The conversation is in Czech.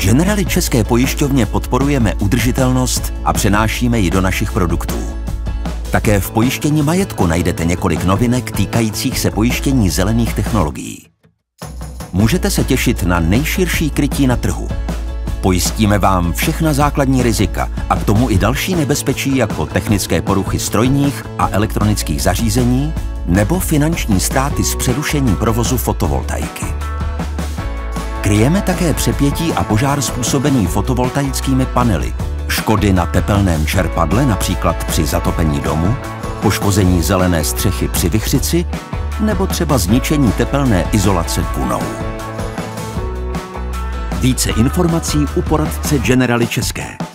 Generali České pojišťovně podporujeme udržitelnost a přenášíme ji do našich produktů. Také v pojištění majetku najdete několik novinek týkajících se pojištění zelených technologií. Můžete se těšit na nejširší krytí na trhu. Pojistíme vám všechna základní rizika a k tomu i další nebezpečí jako technické poruchy strojních a elektronických zařízení nebo finanční ztráty z přerušení provozu fotovoltaiky. Kryjeme také přepětí a požár způsobený fotovoltaickými panely, škody na tepelném čerpadle, například při zatopení domu, poškození zelené střechy při vichřici nebo třeba zničení tepelné izolace kunou. Více informací u poradce Generali České.